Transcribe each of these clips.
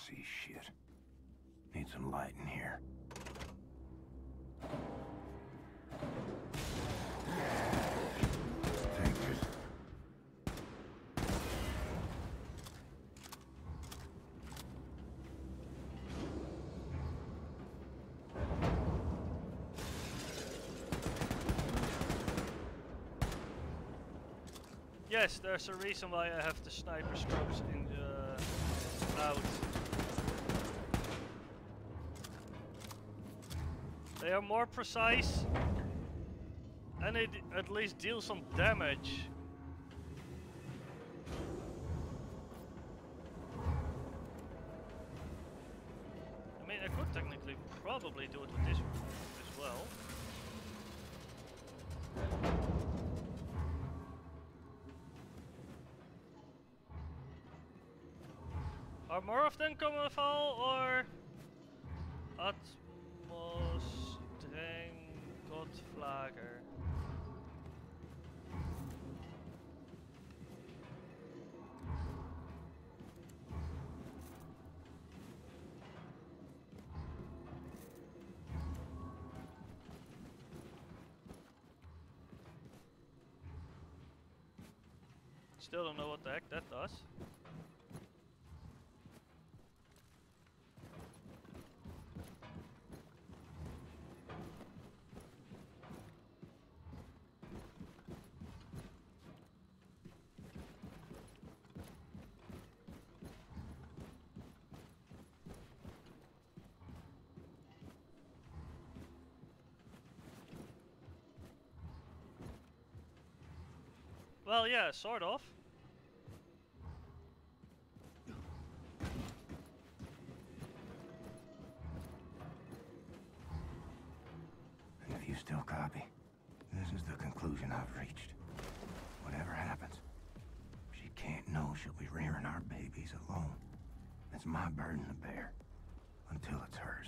see shit. Need some light in here. Fingers. Yes, there's a reason why I have the sniper scopes in out. They are more precise and it at least deals some damage. I mean, I could technically probably do it with this as well. Are more of them coming fall or Atmos Dreng Godflager? Still don't know what the heck that does. Well, yeah, sort of. And if you still copy, this is the conclusion I've reached. Whatever happens, she can't know she'll be rearing our babies alone. It's my burden to bear, until it's hers.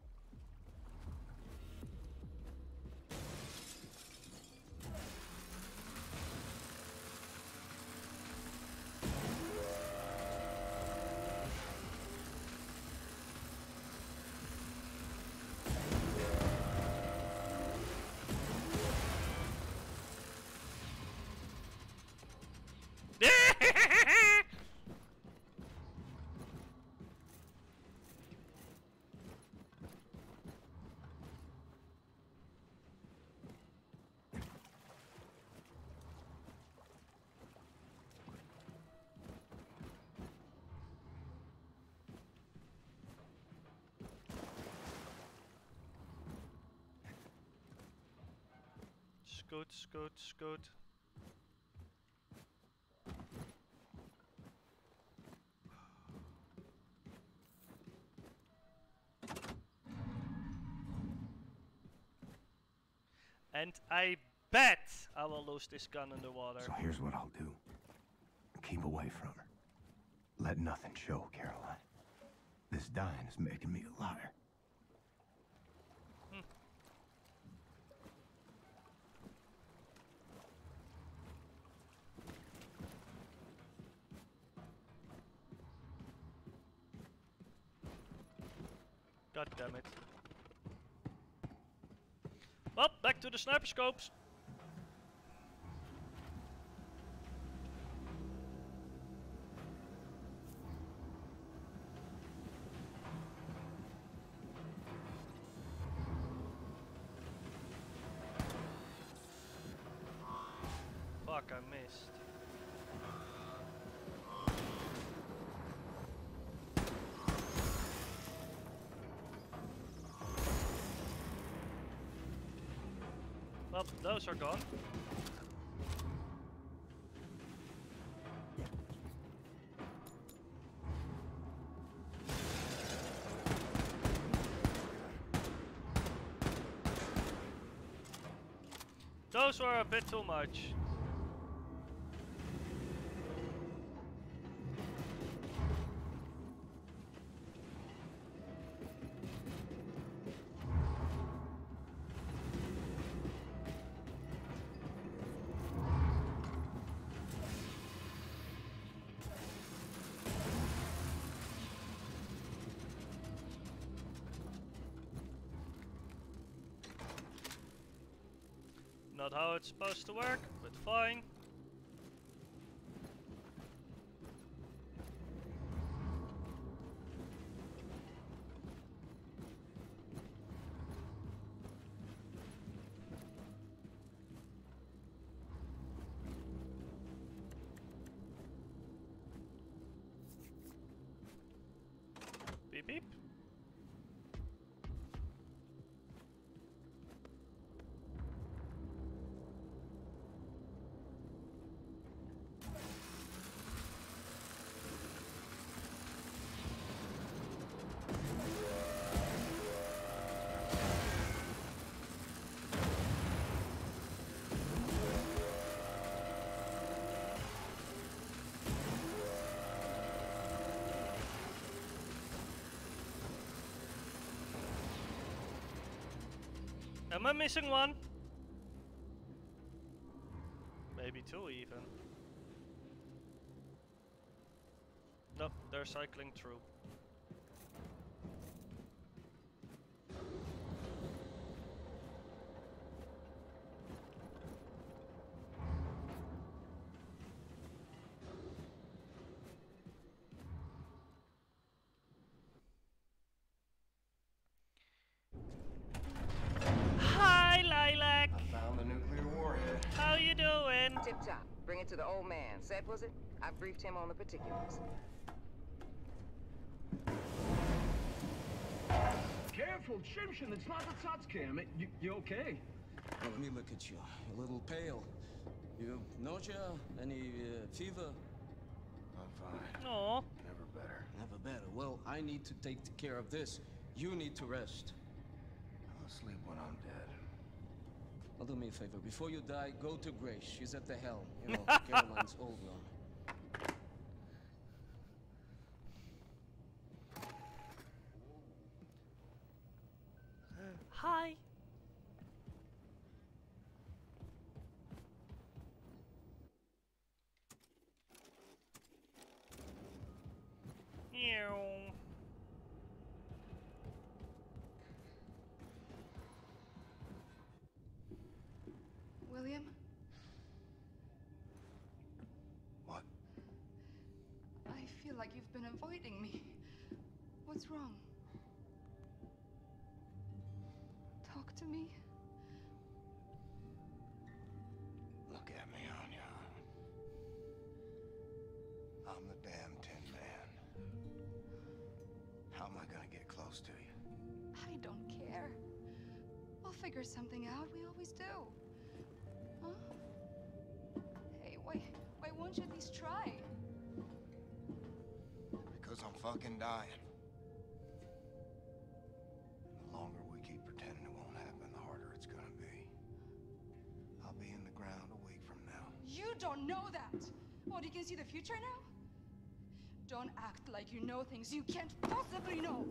Scoot, scoot, scoot. And I bet I will lose this gun in the water. So here's what I'll do. Keep away from her. Let nothing show, Caroline. This dying is making me a liar. God damn it. Well, back to the sniper scopes. Fuck, I missed. Well, those are gone. Those were a bit too much. Not how it's supposed to work, but fine. Beep beep. Am I missing one? Maybe two even. Nope, they're cycling through. Hi, Lilac! I found the nuclear warhead. How you doing? Tip top. Bring it to the old man. Set was it? I briefed him on the particulars. Careful, Chimshin, it's not the Totscam. You okay? Oh, let me look at you. You're a little pale. You nausea? Any fever? I'm fine. Aw. Never better. Never better. Well, I need to take care of this. You need to rest. I'll sleep when I'm dead. Well, do me a favor. Before you die, go to Grace. She's at the helm. You know, Caroline's old one. Hi. Meow. William, What? I feel like you've been avoiding me. What's wrong? Talk to me. Look at me, Anya. I'm the damn Tin Man. How am I gonna get close to you? I don't care. We'll figure something out. We always do. Huh? Hey, why won't you at least try? Because I'm fucking dying. The longer we keep pretending it won't happen, the harder it's gonna be. I'll be in the ground a week from now. You don't know that! What, you can see the future now? Don't act like you know things you can't possibly know!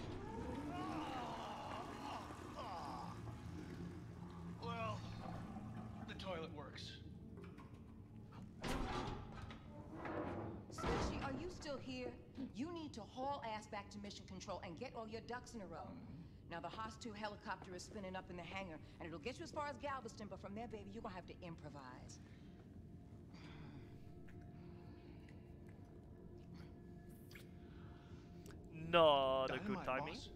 Well, the toilet works. Squishy, are you still here? You need to haul ass back to mission control and get all your ducks in a row. Now, the Haas 2 helicopter is spinning up in the hangar, and it'll get you as far as Galveston, but from there, baby, you're gonna have to improvise. Not a good Dynamite, timing. boss.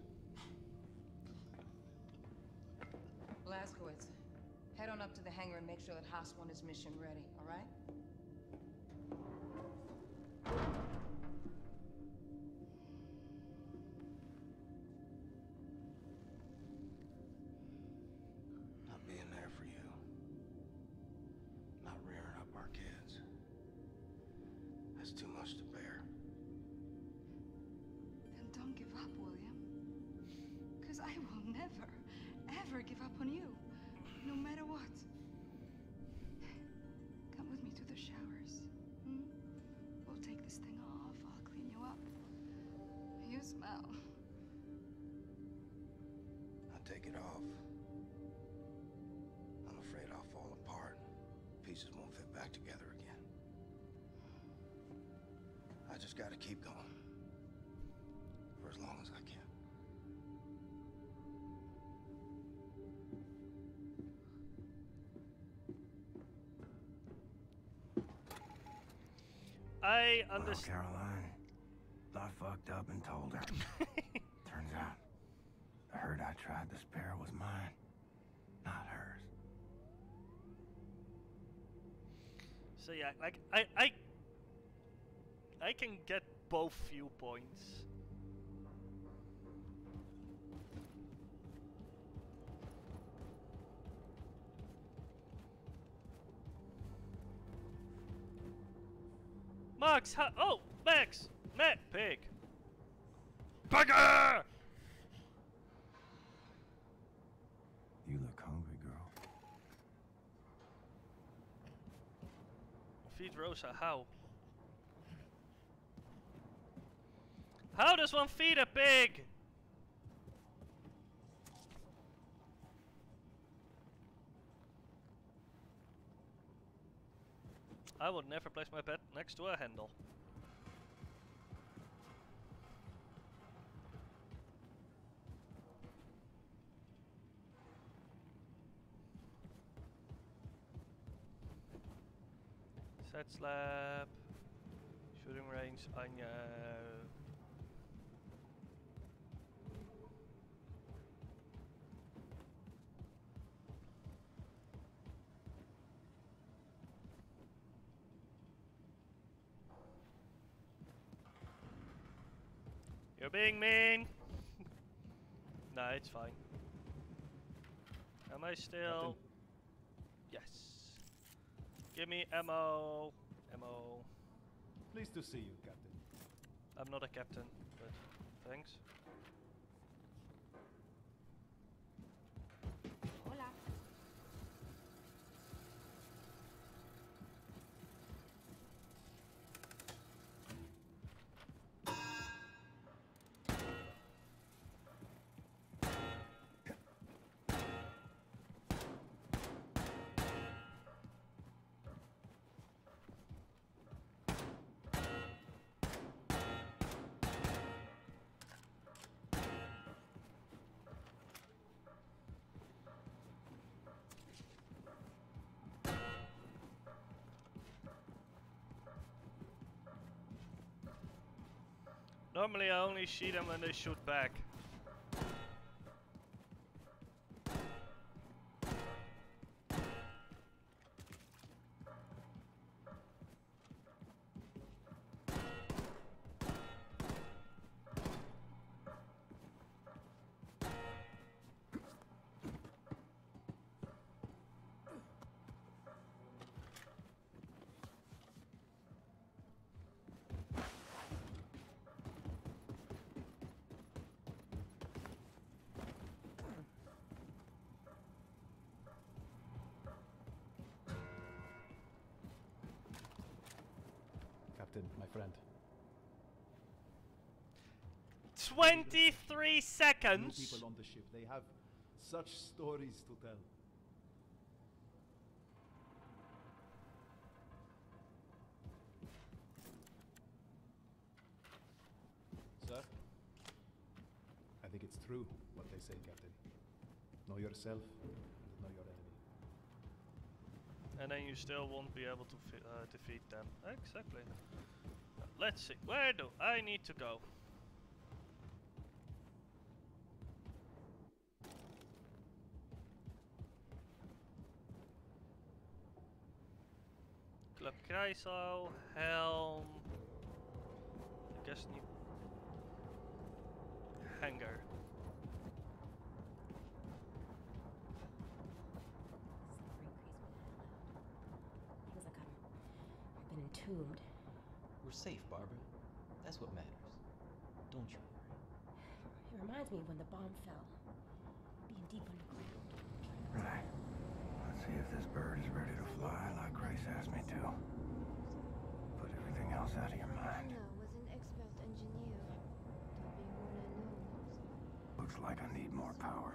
Blazkowicz, head on up to the hangar and make sure that Haas 1 is mission ready, all right? Not being there for you. Not rearing up our kids. That's too much to bear. Then don't give up, William. Because I will never, ever give up on you. No matter what. Come with me to the showers. Hmm? We'll take this thing off. I'll clean you up. You smell. I'll take it off. I'm afraid I'll fall apart. Pieces won't fit back together again. I just gotta keep going. For as long as I can. I Well, understand. Caroline, I fucked up and told her. Turns out, the hurt I tried to spare was mine, not hers. So yeah, like I can get both viewpoints. Max, oh, Max! Pig! Bugger! You look hungry, girl. Feed Rosa, how? How does one feed a pig? I would never place my pet next to a handle. Set slab. Shooting range, Anya. You're being mean! Nah, it's fine. Am I still... Yes. Give me ammo. Ammo. Pleased to see you, Captain. I'm not a captain, but thanks. Hola. Normally I only shoot them when they shoot back. Captain, my friend. 23 New seconds! people on the ship. They have such stories to tell. Sir? I think it's true what they say, Captain. Know yourself and know your enemy. And then you still won't be able to defeat them. Exactly. Let's see. Where do I need to go? Club Kreisau, Helm. I guess need hangar. Things like I've been entombed. We're safe, Barbara. That's what matters. Don't you worry. It reminds me of when the bomb fell. Being deep underground. Right. Let's see if this bird is ready to fly like Grace asked me to. Put everything else out of your mind. Anna was an expert engineer. Don't be knows. Looks like I need more power.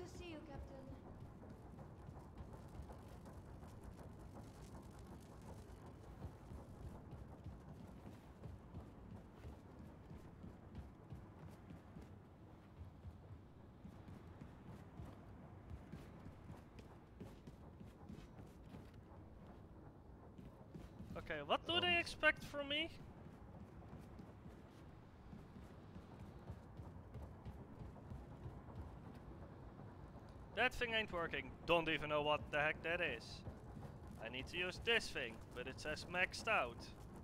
to see you, Captain. Okay, what do they expect from me? That thing ain't working. Don't even know what the heck that is. I need to use this thing, but it says maxed out.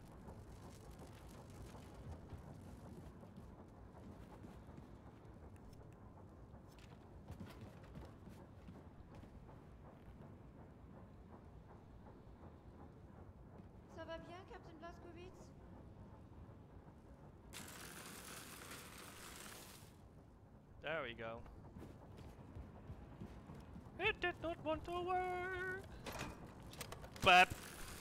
Ça va bien, Captain Blazkowicz? There we go. It did not want to work. But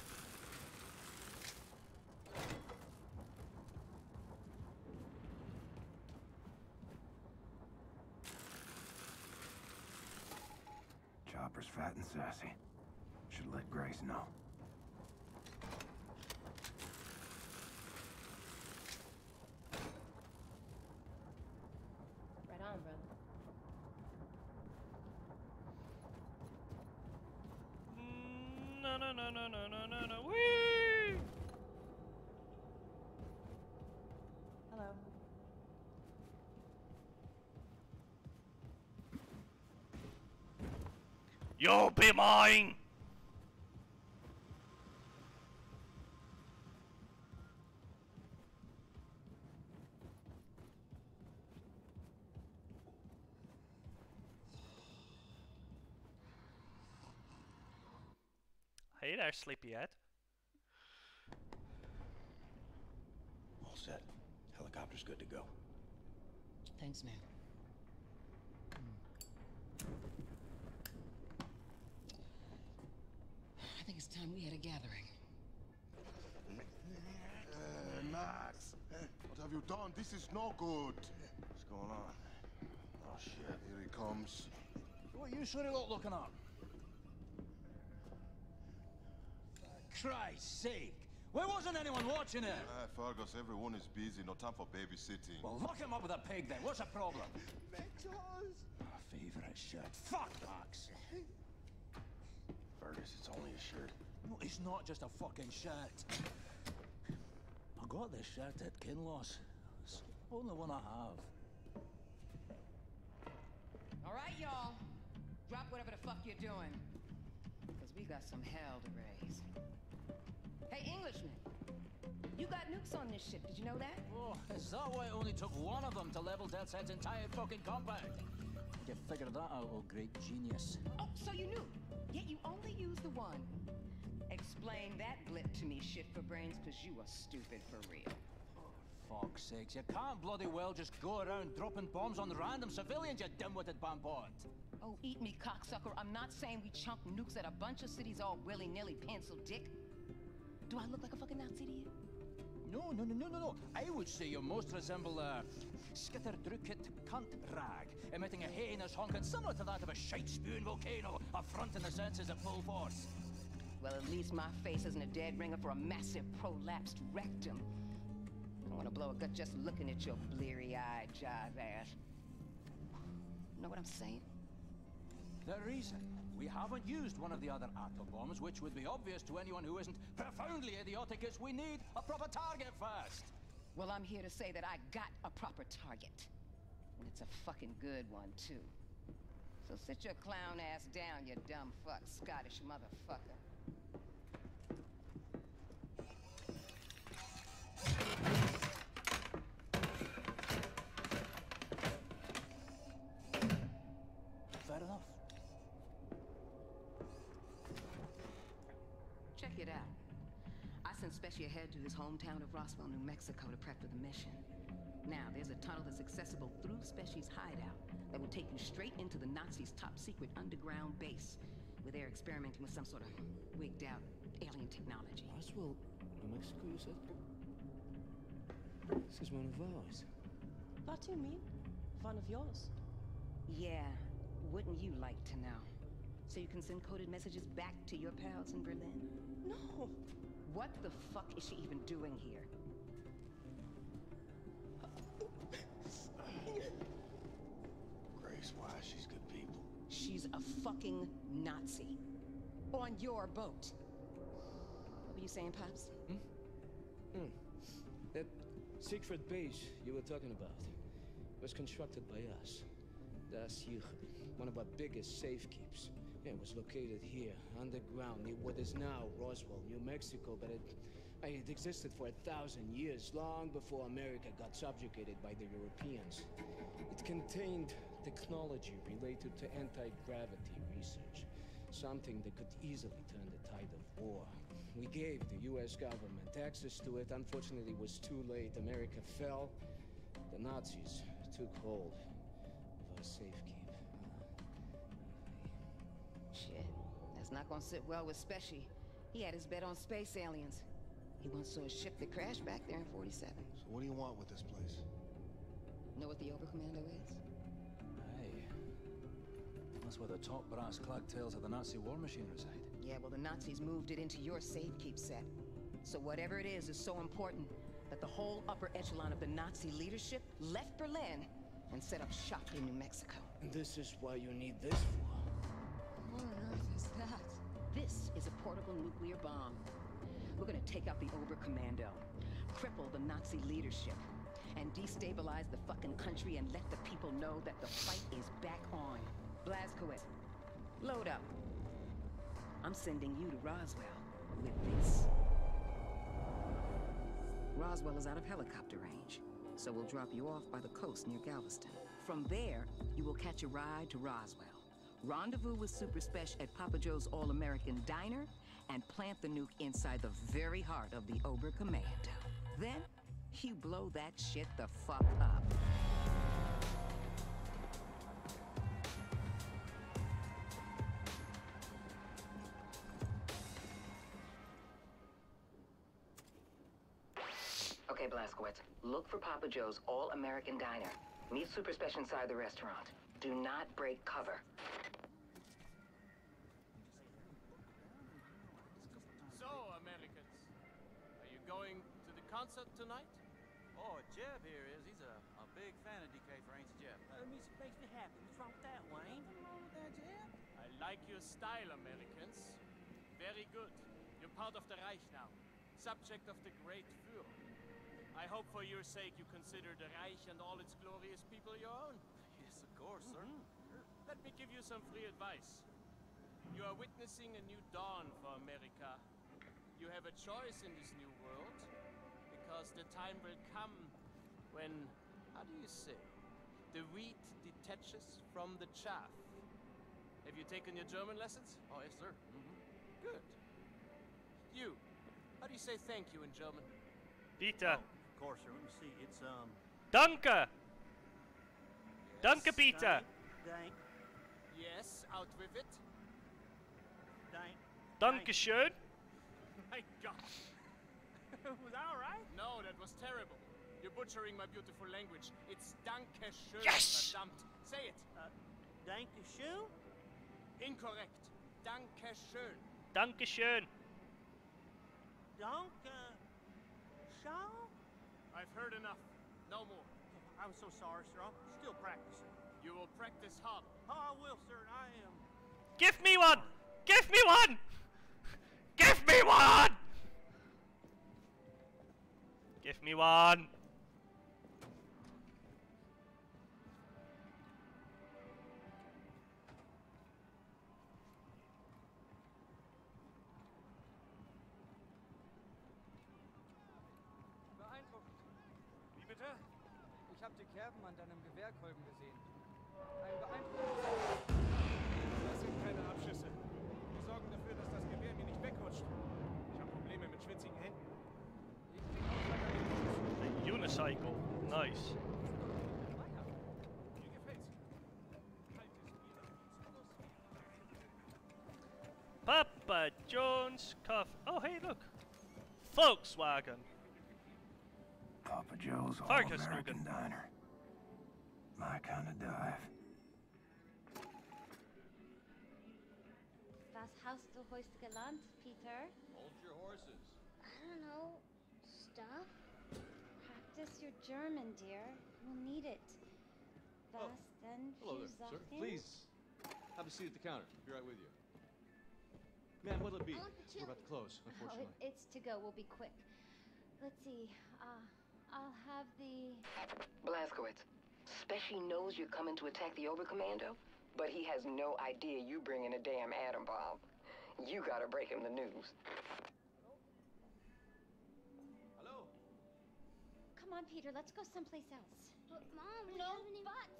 Chopper's fat and sassy. Should let Grace know. Right on, brother. no, no, no, no, no, no, no, no. Whee! Hello. You'll be mine. Hey there, sleepyhead. All set. Helicopter's good to go. Thanks, man. I think it's time we had a gathering. Max, what have you done? This is no good. What's going on? Oh shit, here he comes. What are you sure lot looking up? For Christ's sake! Why wasn't anyone watching it? Fergus, everyone is busy. No time for babysitting. Well, lock him up with a peg then. What's the problem? Mentos! My favorite shirt. Fuck, Max! Fergus, it's only a shirt. No, it's not just a fucking shirt. I got this shirt at Kinloss. It's the only one I have. All right, y'all. Drop whatever the fuck you're doing. Because we got some hell to raise. Hey, Englishman. You got nukes on this ship. Did you know that? Oh, is that why it only took one of them to level Death's entire fucking compound? You figured that out, oh great genius. Oh, so you knew. Yet you only used the one. Explain that blip to me, shit for brains, because you are stupid for real. Fuck's sakes, you can't bloody well just go around dropping bombs on random civilians, you dim-witted bampot. Oh, eat me, cocksucker. I'm not saying we chunk nukes at a bunch of cities all willy-nilly, pencil dick. Do I look like a fucking Nazi to you? No. I would say you most resemble a skitterdrucket cunt rag, emitting a heinous honking similar to that of a shite-spewing volcano, affronting the senses at full force. Well, at least my face isn't a dead ringer for a massive prolapsed rectum. I want to blow a gut just looking at your bleary-eyed jive ass. Know what I'm saying? The reason we haven't used one of the other atom bombs, which would be obvious to anyone who isn't profoundly idiotic, is we need a proper target first. Well, I'm here to say that I got a proper target. And it's a fucking good one, too. So sit your clown ass down, you dumb fuck, Scottish motherfucker. Fair enough. Check it out. I sent Specie ahead to his hometown of Roswell, New Mexico to prep for the mission. Now, there's a tunnel that's accessible through Specie's hideout that will take you straight into the Nazis' top-secret underground base, where they're experimenting with some sort of wigged-out alien technology. Roswell, New Mexico, you said? This is one of ours. What do you mean? One of yours? Yeah, wouldn't you like to know? So you can send coded messages back to your pals in Berlin? No. What the fuck is she even doing here? Grace, why? She's good people. She's a fucking Nazi. On your boat. What were you saying, Pops? That secret base you were talking about was constructed by us. Das hier, one of our biggest safekeeps. Yeah, it was located here, underground, near what is now Roswell, New Mexico, but it existed for 1,000 years, long before America got subjugated by the Europeans. It contained technology related to anti-gravity research, something that could easily turn the tide of war. We gave the US government access to it. Unfortunately, it was too late. America fell. The Nazis took hold of our safekeep. Shit, that's not gonna sit well with Speshy. He had his bet on space aliens. He once saw a ship that crashed back there in 47. So what do you want with this place? Know what the Oberkommando is? Aye. That's where the top brass clack tales of the Nazi war machine reside. Yeah, well, the Nazis moved it into your safekeep set. So whatever it is so important that the whole upper echelon of the Nazi leadership left Berlin and set up shop in New Mexico. And this is why you need this for. What on earth is that? This is a portable nuclear bomb. We're gonna take out the Oberkommando, cripple the Nazi leadership, and destabilize the fucking country and let the people know that the fight is back on. Blazkowicz, load up. I'm sending you to Roswell with this. Roswell is out of helicopter range, so we'll drop you off by the coast near Galveston. From there, you will catch a ride to Roswell. Rendezvous with Super Spesh at Papa Joe's All-American Diner, and plant the nuke inside the very heart of the Oberkommando. Then, you blow that shit the fuck up. Okay, Blazkowicz, look for Papa Joe's All-American Diner. Meet Super Spesh inside the restaurant. Do not break cover. So, Americans, are you going to the concert tonight? Oh, Jeb here is. He's a big fan of DK for ain't Jeb. Music makes me happy. What's wrong with that, Wayne? Nothing wrong with that, Jeb. I like your style, Americans. Very good. You're part of the Reich now. Subject of the Great Führer. I hope for your sake you consider the Reich and all its glorious people your own. Yes, of course, sir. Let me give you some free advice. You are witnessing a new dawn for America. You have a choice in this new world, because the time will come when, how do you say, the wheat detaches from the chaff. Have you taken your German lessons? Oh, yes, sir. Good. You, how do you say thank you in German? Peter. Oh, of course, sir. Let me see. It's, Danke! Yes. Danke, Peter! Dank. Yes, out with it. Dank. Dankeschön! My gosh! Was that alright? No, that was terrible. You're butchering my beautiful language. It's Dankeschön, Yes! verdammt. Say it. Dankeschön? Incorrect. Dankeschön. Dankeschön! Schön? I've heard enough. No more. I'm so sorry, sir. I'm still practicing. You will practice hard. Oh, I will, sir. I am. Give me one! Give me one! Give me one! Give me one! Beeindruckend. Wie bitte? Ich habe die Kerben an deinem Gewehrkolben gesehen. Ein beeindruckendes... Das sind keine Abschüsse. Die sorgen dafür, dass das Gewehr mir nicht wegrutscht. Ich habe Probleme mit schwitzigen Händen. A unicycle. Nice. Mir gefällt's. Papa John's coffee. Oh, hey, look. Volkswagen. Papa Joe's Varkensnoegen. All-American Diner. My kind of dive. Was hast du heute gelernt, Peter? Hold your horses. I don't know. Stuff? Practice your German, dear. You'll need it. Was denn Hello für there, sir. Sachen? Please, have a seat at the counter. Be right with you. Ma'am, what'll it be? I want the We're about to close, Oh, unfortunately. it's to go. We'll be quick. Let's see. I'll have the... Blazkowicz, Speshy knows you're coming to attack the Oberkommando, but he has no idea you bringing a damn atom bomb. You gotta break him the news. Hello? Come on, Peter. Let's go someplace else. But Mom, we No haven't even... buts!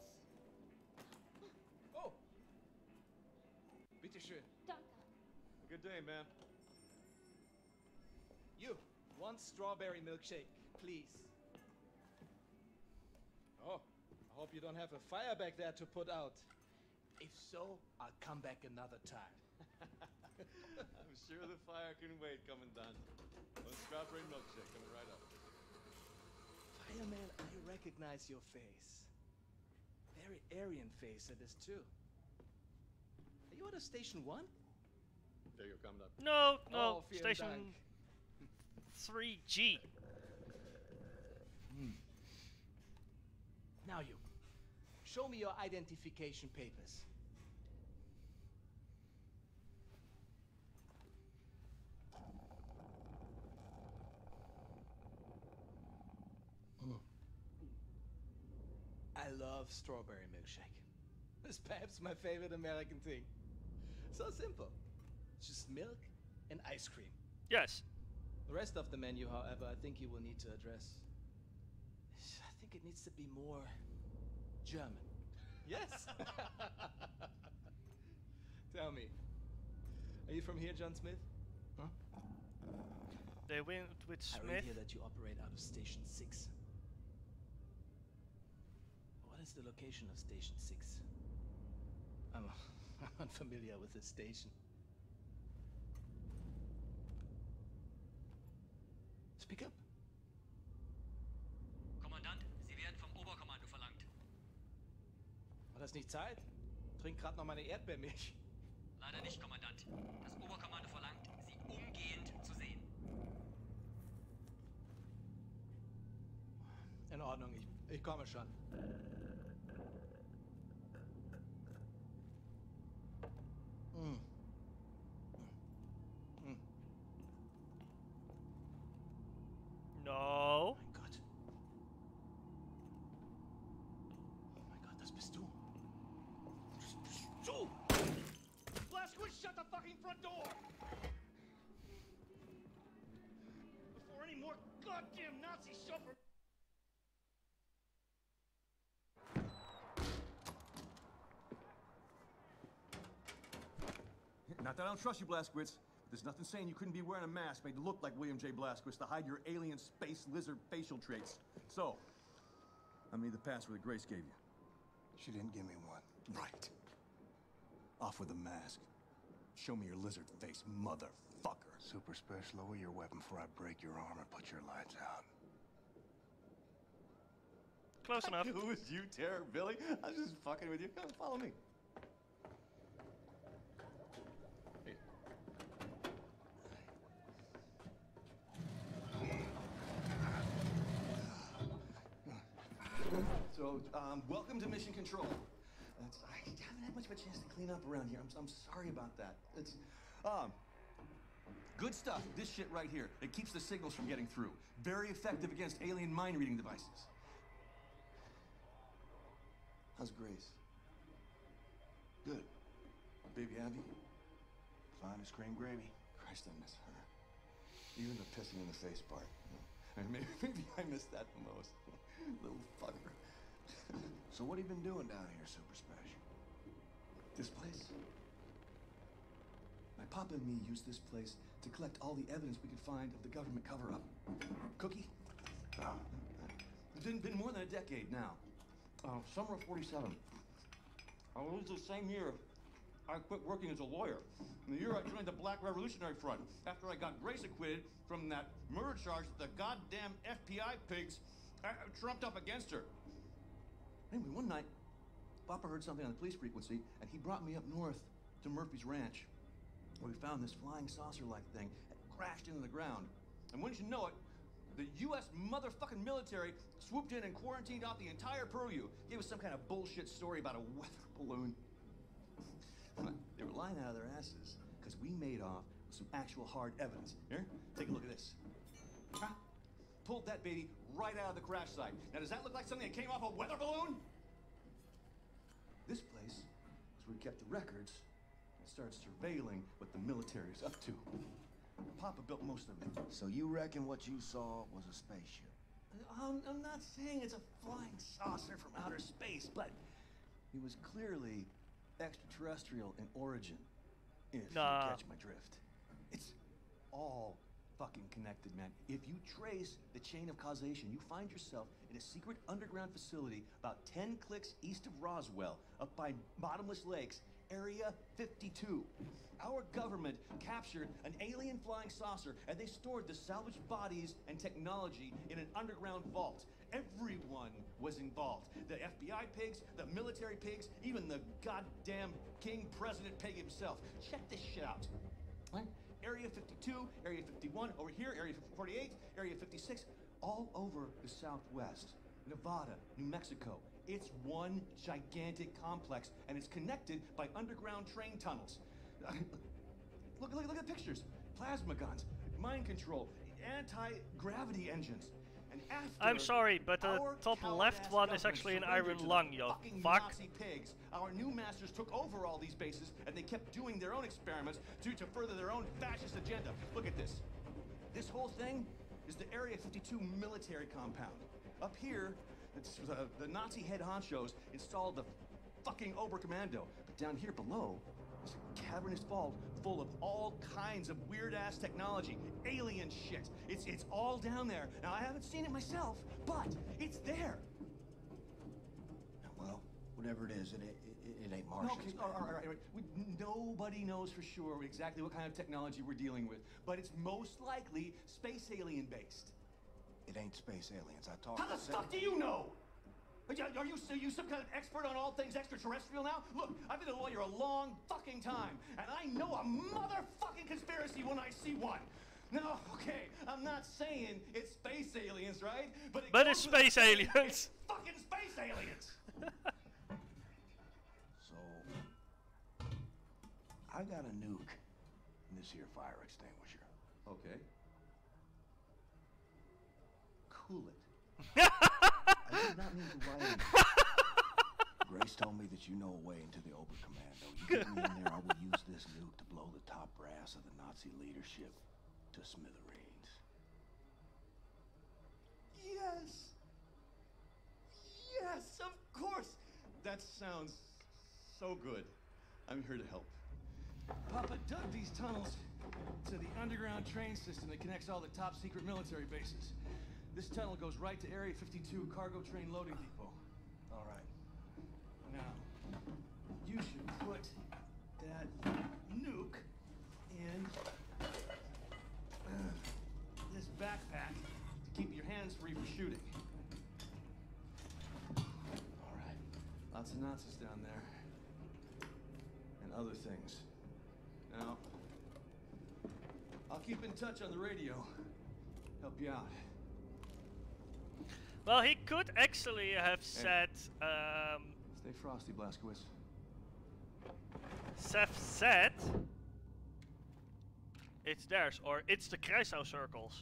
Oh! Bitteschön. Danke. Good day, ma'am. You, one strawberry milkshake, please. Oh, I hope you don't have a fire back there to put out. If so, I'll come back another time. I'm sure the fire can wait, Commandant. One strawberry milkshake coming right up. Fireman, I recognize your face. Very Aryan face it is too. Are you out of Station 1? There you go, Commandant. No, Oh, vielen Station Dank. 3G. Now you, show me your identification papers. I love strawberry milkshake. It's perhaps my favorite American thing. So simple. Just milk and ice cream. Yes. The rest of the menu, however, I think you will need to address. I think it needs to be more German. Yes? Tell me, are you from here, John Smith? Huh? They went with I Smith. read here that you operate out of Station 6. What is the location of Station 6? I'm unfamiliar with this station. Speak up. Kommandant, Sie werden vom Oberkommando verlangt. War das nicht Zeit? Trink grad noch meine Erdbeermilch. Leider nicht, Kommandant. Das Oberkommando verlangt, Sie umgehend zu sehen. In Ordnung, ich komme schon. No. Mein Gott. Oh mein Gott, das bist du. Das bist du! Blazkowicz, shut the fucking front door! Before any more goddamn Nazis suffer... Not that I don't trust you, Blazkowicz. There's nothing saying you couldn't be wearing a mask made to look like William J. Blazkowicz to hide your alien space lizard facial traits. So, I made the password that Grace gave you. She didn't give me one. Right. Off with the mask. Show me your lizard face, motherfucker. Super Special, lower your weapon before I break your arm and put your lights out. Close enough. Who is you, Terror Billy? I was just fucking with you. Come on, follow me. So, welcome to Mission Control. I haven't had much of a chance to clean up around here. I'm sorry about that. It's, good stuff. This shit right here. It keeps the signals from getting through. Very effective against alien mind-reading devices. How's Grace? Good. Baby Abby? Fine as cream gravy. Christ, I miss her. Even the pissing in the face part. You know? Maybe I missed that the most. Little fucker. So what have you been doing down here, Super Special? This place? My papa and me used this place to collect all the evidence we could find of the government cover-up. Cookie? Oh. It's been more than a decade now. Summer of '47. It was the same year I quit working as a lawyer. And the year I joined the Black Revolutionary Front, after I got Grace acquitted from that murder charge that the goddamn FBI pigs trumped up against her. Anyway, one night, Papa heard something on the police frequency, and he brought me up north to Murphy's Ranch. we found this flying saucer-like thing that crashed into the ground. And wouldn't you know it, the U.S. motherfucking military swooped in and quarantined off the entire purview. Gave us some kind of bullshit story about a weather balloon. They were lying out of their asses because we made off with some actual hard evidence. Here, take a look at this. Huh? Pulled that baby right out of the crash site. Now, does that look like something that came off a weather balloon? This place is where we kept the records and started surveilling what the military is up to. Papa built most of it. So you reckon what you saw was a spaceship? I'm not saying it's a flying saucer from outer space, but it was clearly extraterrestrial in origin, if you catch my drift. It's all fucking connected, man. If you trace the chain of causation, you find yourself in a secret underground facility about 10 clicks east of Roswell, up by Bottomless Lakes, Area 52. Our government captured an alien flying saucer, and they stored the salvaged bodies and technology in an underground vault. Everyone was involved. The FBI pigs, the military pigs, even the goddamn King President Pig himself. Check this shit out. Right? Area 52, Area 51, over here, Area 48, Area 56, all over the Southwest. Nevada, New Mexico. It's one gigantic complex, and it's connected by underground train tunnels. Look at the pictures. Plasma guns, mind control, anti-gravity engines. And after I'm sorry, but the top left one is actually an iron lung, yo. Fuck. Nazi pigs, our new masters took over all these bases, and they kept doing their own experiments to further their own fascist agenda. Look at this. This whole thing is the Area 52 military compound. Up here, it's the Nazi head honchos installed the fucking Oberkommando. But down here below, is a cavernous vault full of all kinds of weird-ass technology, alien shit. It's all down there. Now, I haven't seen it myself, but it's there. Well, whatever it is, it ain't Martians. Okay, all right. Nobody knows for sure exactly what kind of technology we're dealing with, but it's most likely space alien-based. It ain't space aliens. I talked How the fuck do you know? Are you some kind of expert on all things extraterrestrial now? Look, I've been a lawyer a long fucking time, and I know a motherfucking conspiracy when I see one. No, okay, I'm not saying it's space aliens, right? But it's space aliens. It's fucking space aliens. So, I got a nuke in this here fire extinguisher. Okay. Cool it. I did not mean to write it. Grace told me that you know a way into the Oberkommando. You get me in there, I will use this nuke to blow the top brass of the Nazi leadership to smithereens. Yes! Yes, of course! That sounds so good. I'm here to help. Papa dug these tunnels to the underground train system that connects all the top secret military bases. This tunnel goes right to Area 52 cargo train loading depot. All right. Now, you should put that nuke in this backpack to keep your hands free for shooting. All right. Lots of Nazis down there. And other things. Now, I'll keep in touch on the radio. Help you out. Well, he could actually have said. Stay frosty, Blazkowicz. Seth said. It's theirs, or it's the Kreisau circles.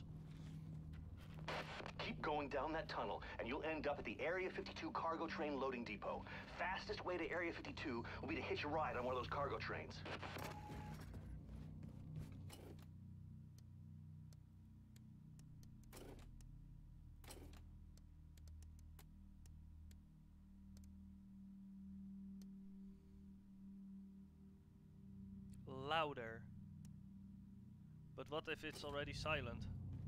Keep going down that tunnel, and you'll end up at the Area 52 cargo train loading depot. Fastest way to Area 52 will be to hitch a ride on one of those cargo trains. Louder. But what if it's already silent?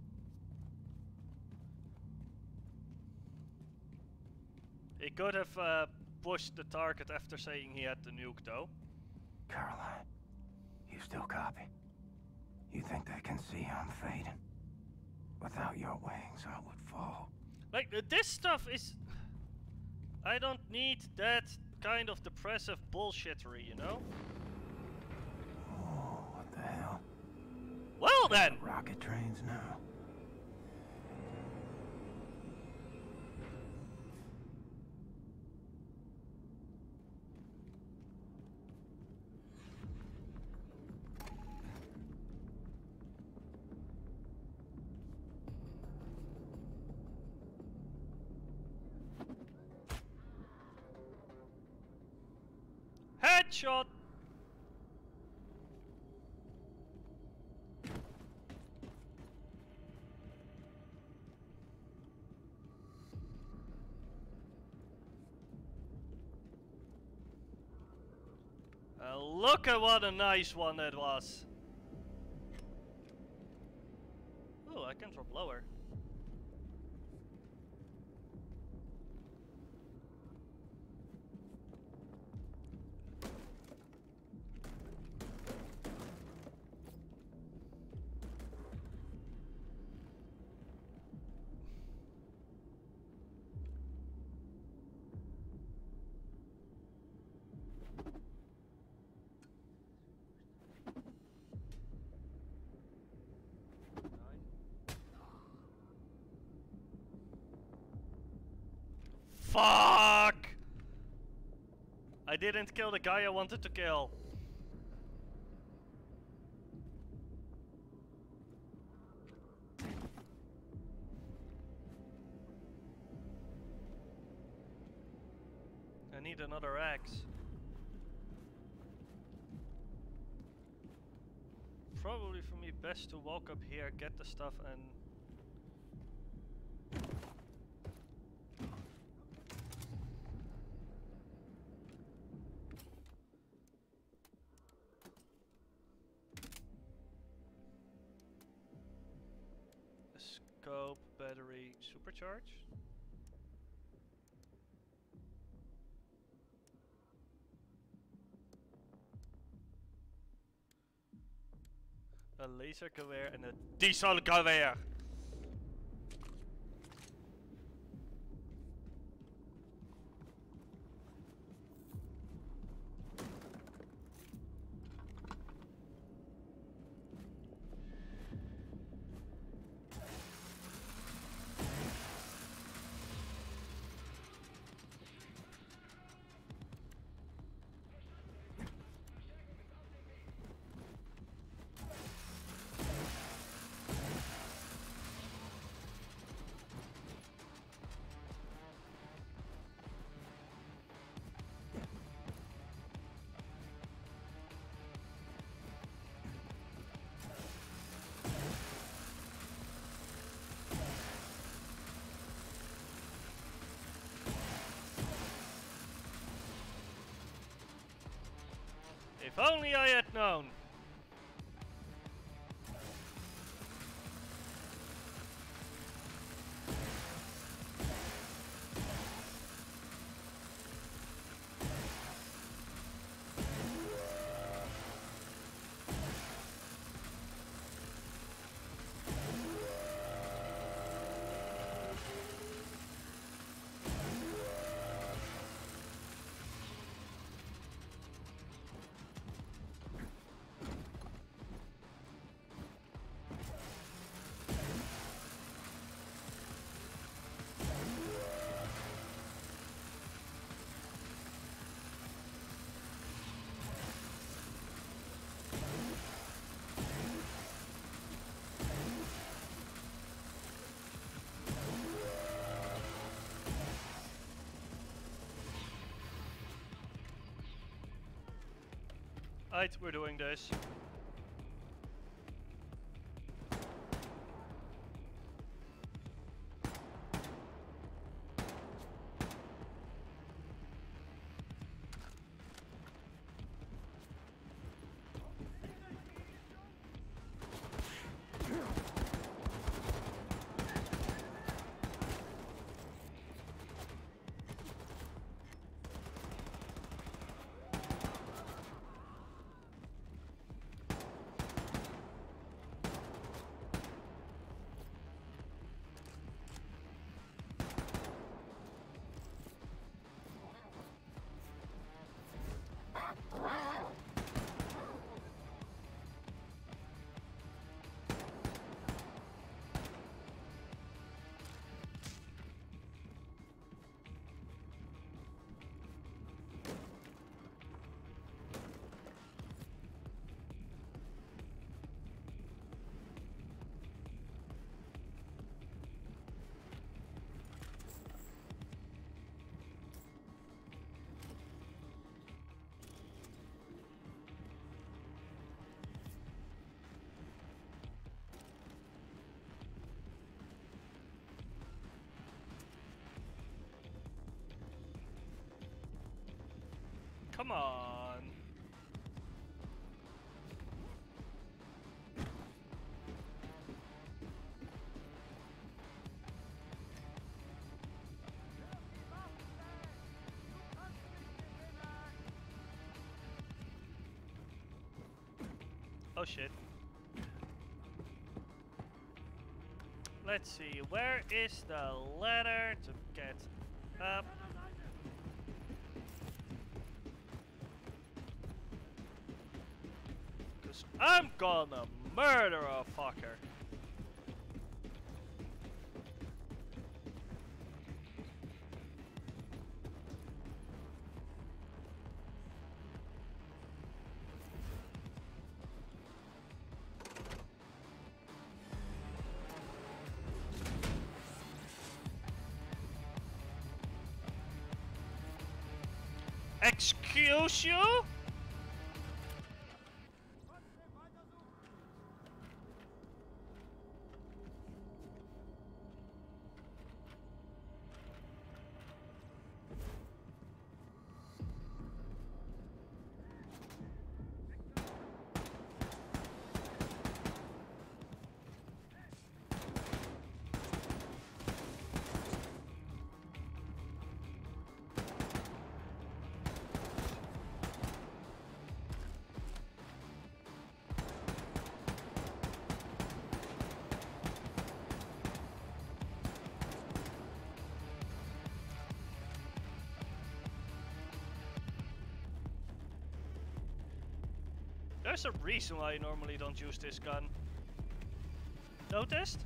He could have pushed the target after saying he had the nuke, though. Caroline, you still copy? You think they can see I'm fading? Without your wings, I would fall. Like, this stuff is... I don't need that kind of depressive bullshittery, you know? Oh, what the kill then! Rocket trains now. Headshot! Look at what a nice one that was. Oh, I can drop lower. Fuck! I didn't kill the guy I wanted to kill. I need another axe. Probably for me best to walk up here, get the stuff and... Scope, battery, supercharge. Een lasergeweer en een dieselgeweer. If only I had known. Right, we're doing this. Come on. Oh shit. Let's see, where is the ladder to get up? Cause I'm gonna murder a fucker. Excuse you? There's a reason why I normally don't use this gun. Noticed?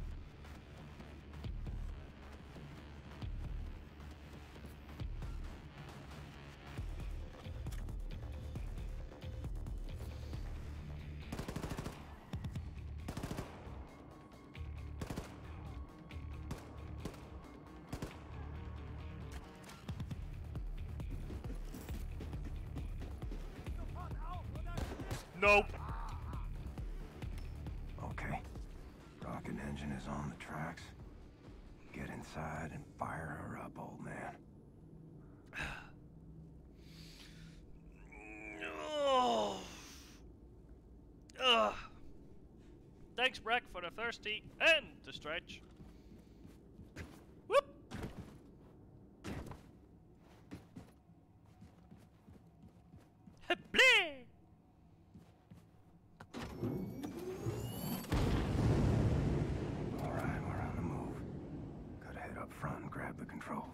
Nope. Okay. Rocket engine is on the tracks. Get inside and fire her up, old man. Oh. Ugh. Thanks, Brack, for the thirsty and the stretch. Whoop. Bleh. Alright, we're on the move. Gotta head up front and grab the controls.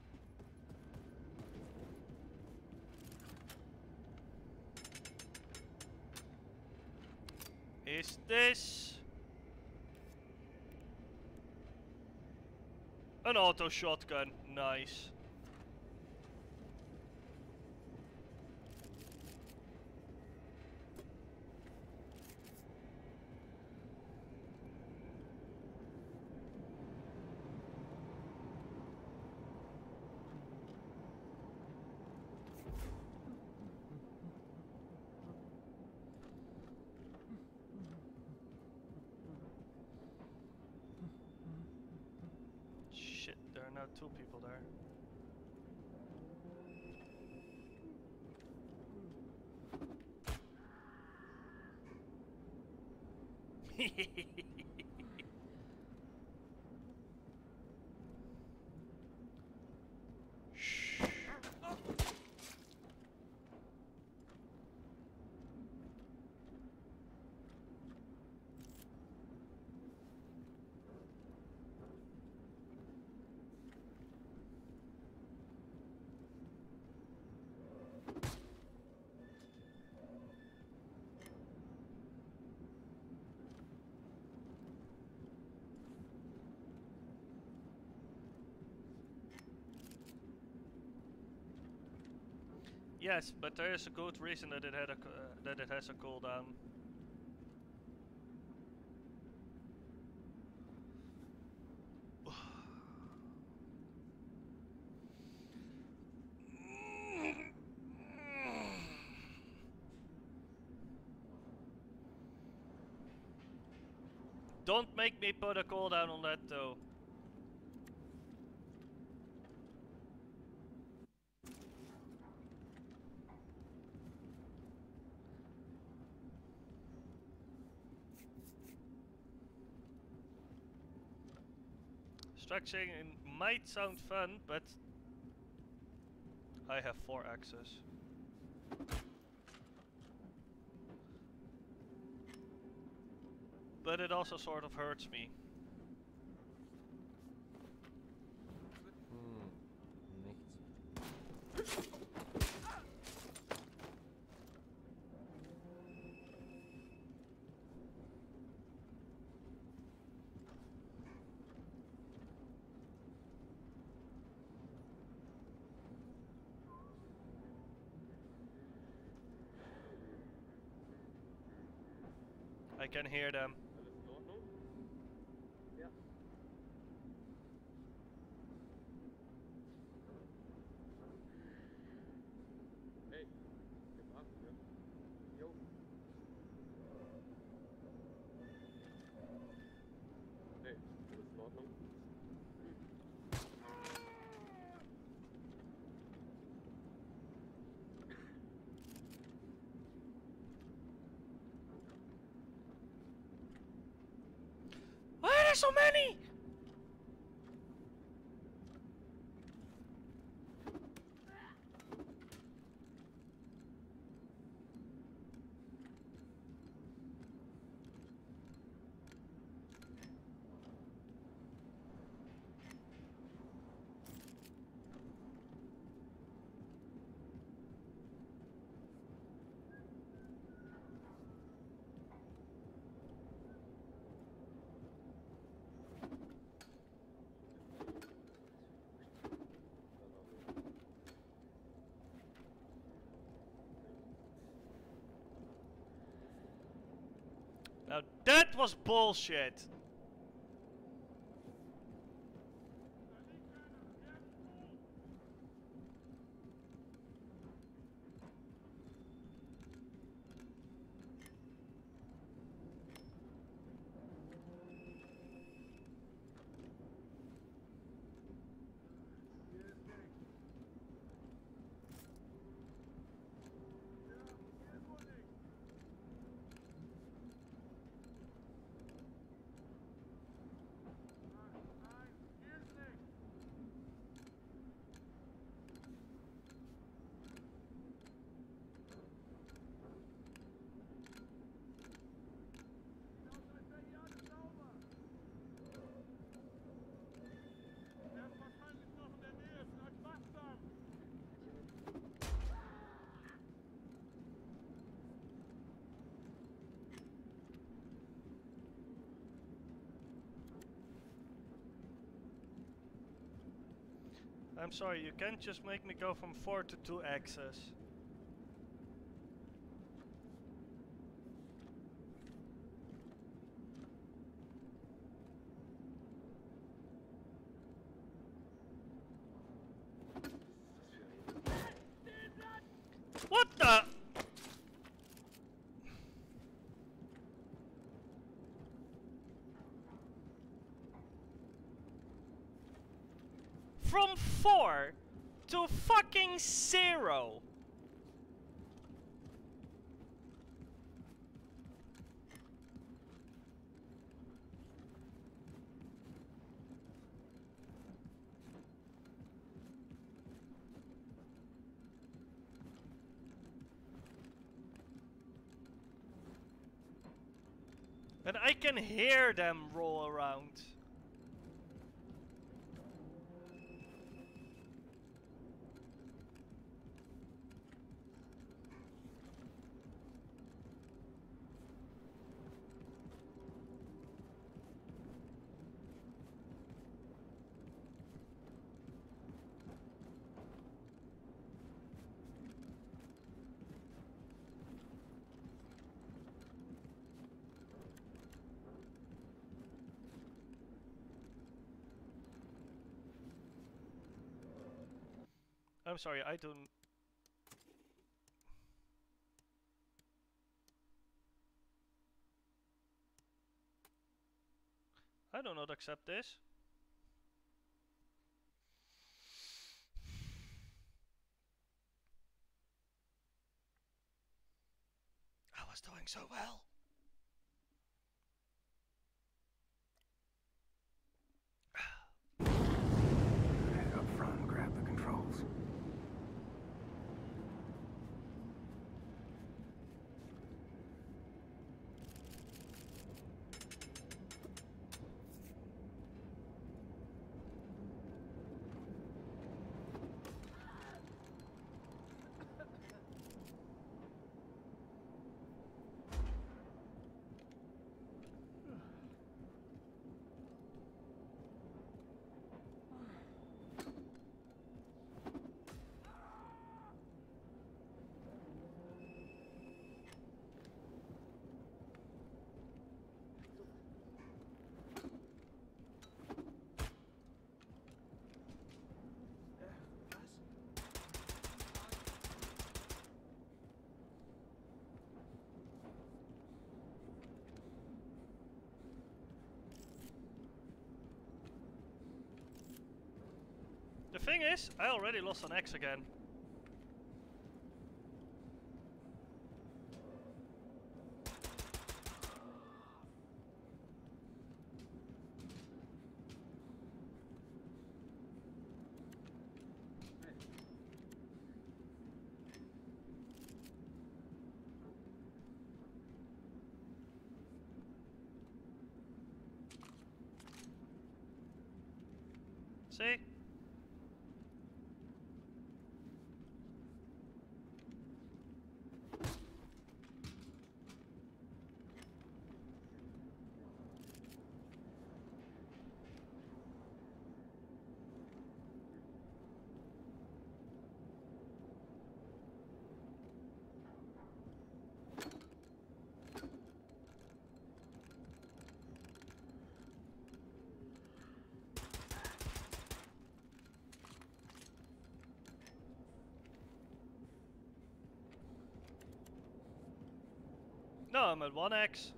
Is this an auto shotgun? Nice. Shit, there are now two people there. Yes, but there is a good reason that it had a that it has a cooldown. Don't make me put a cooldown on that though. Structuring might sound fun, but I have 4 axes. But it also sort of hurts me. Nichts. I can hear them. Alles in Ordnung? Ja. Hey, gib ab, ja? Jo. Hey, alles in Ordnung? Why are there so many? Now that was bullshit. I'm sorry, you can't just make me go from 4 to 2 axes. What the? From 4 to fucking 0. And I can hear them roll around. I'm sorry, I don't... I do not accept this. I was doing so well. thing is, I already lost an axe again. See? No, I'm at 1x.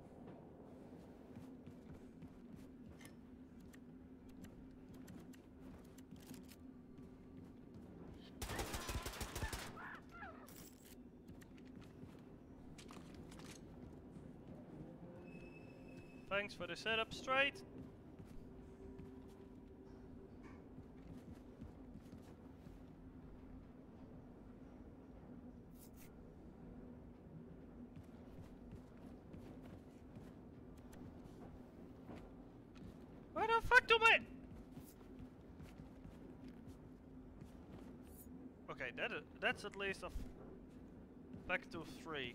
Thanks for the setup straight. Where the fuck do my... Okay, that's at least a back to 3.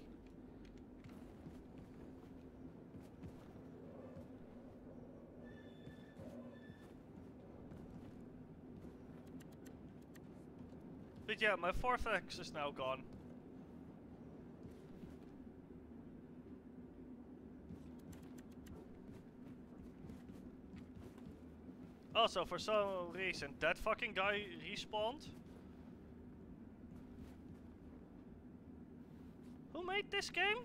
But yeah, my 4th axe is now gone. Also, for some reason, that fucking guy respawned. Who made this game?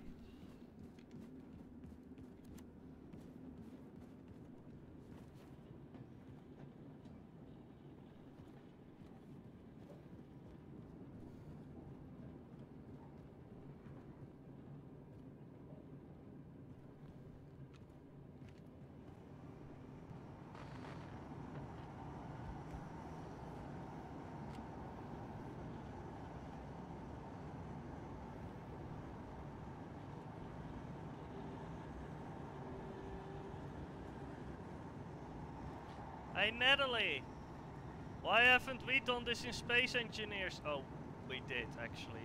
Hey Natalie! Why haven't we done this in Space Engineers? Oh, we did actually.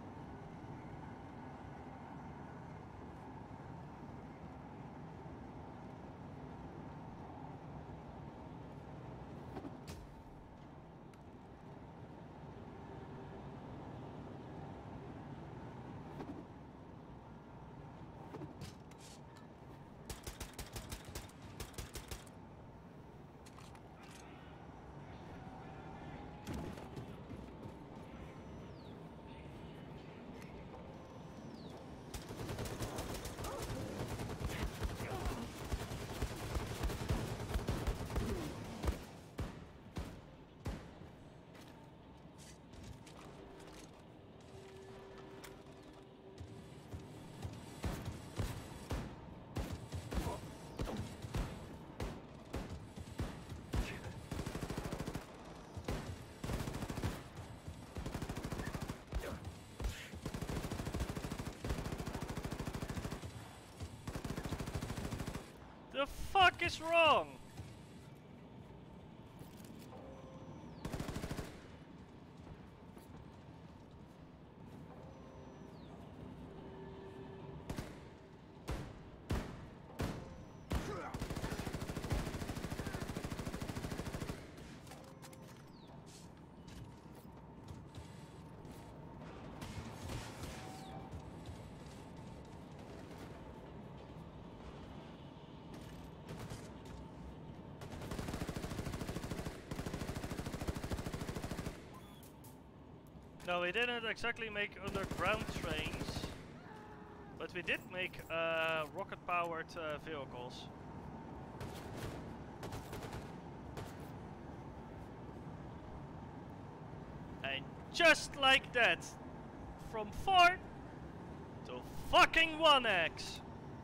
The fuck is wrong? No, we didn't exactly make underground trains, but we did make rocket-powered vehicles. Just like that. From 4 to fucking 1x.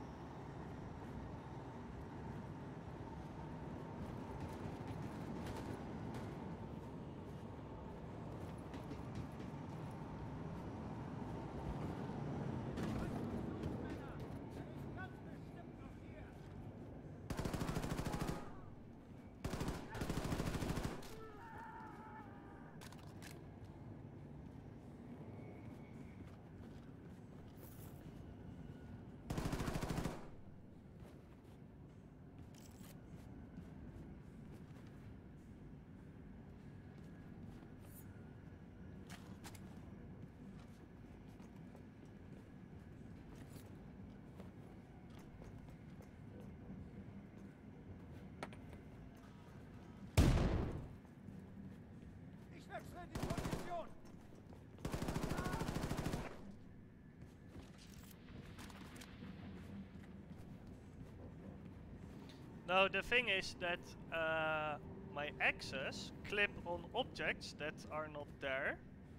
Now the thing is that my axes clip on objects that are not there.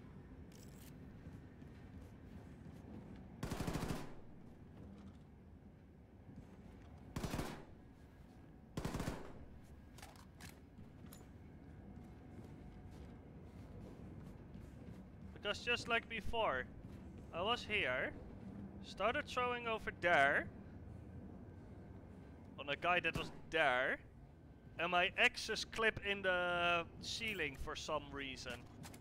Because just like before, I was here, started throwing over there, on a guy that was there, and my axes clip in the ceiling for some reason.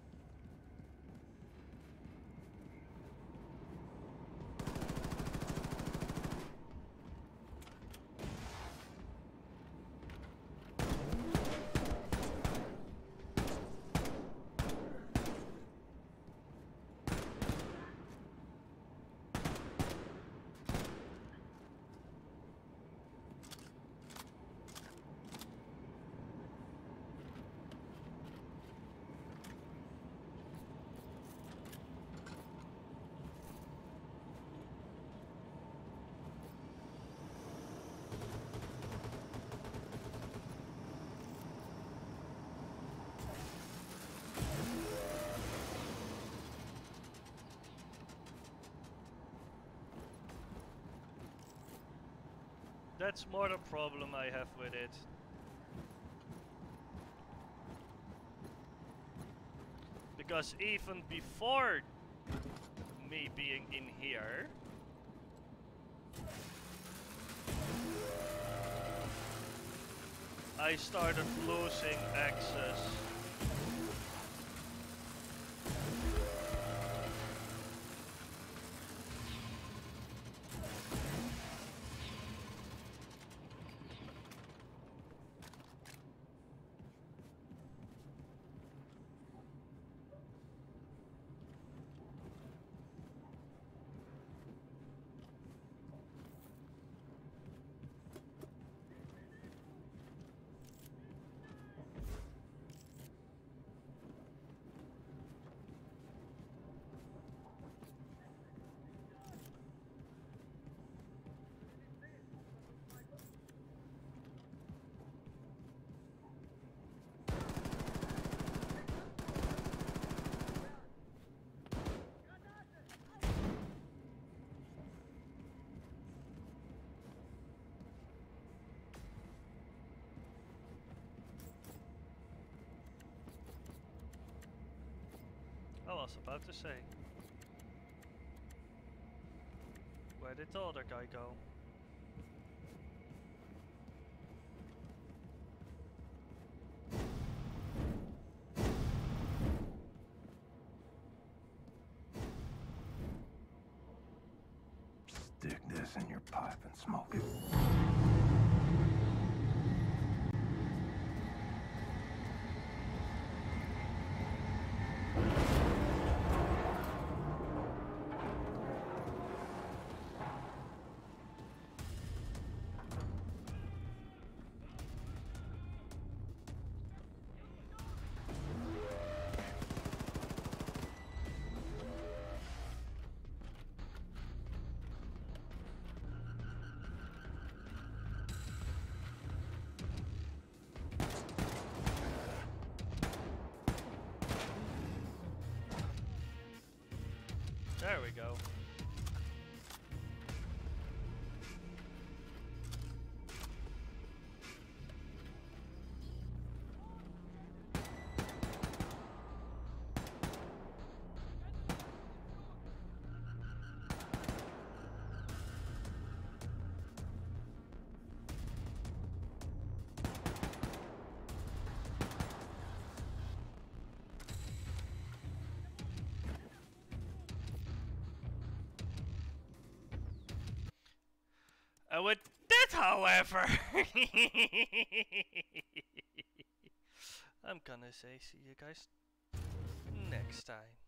That's more the problem I have with it. Because even before me being in here, I started losing access. I was about to say. Where did the other guy go? Stick this in your pipe and smoke it. There we go. With that, however, I'm gonna say see you guys next time.